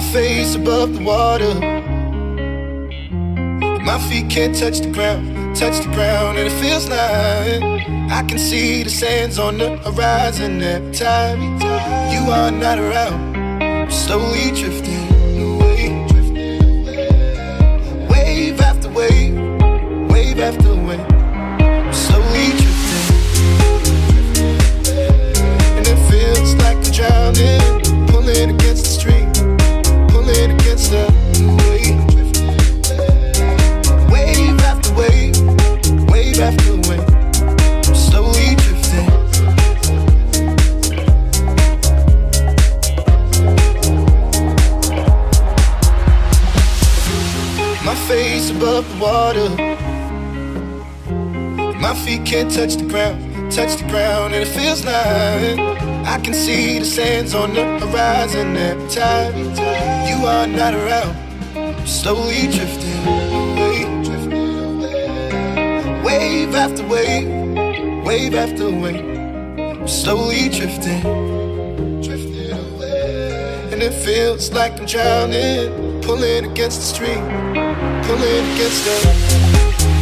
face above the water. My feet can't touch the ground, and it feels like I can see the sands on the horizon every time you are not around. I'm slowly drifting away, wave after wave, wave after wave. I'm slowly drifting, and it feels like I'm drowning, pulling against the stream, pulling against the wave. Wave after wave, wave after wave, I'm slowly drifting. My face above the water, my feet can't touch the ground, and it feels like I can see the sands on the horizon every time you are not around. I'm slowly drifting away, wave after wave, wave after wave. I'm slowly drifting, and it feels like I'm drowning, pulling against the stream, pulling against the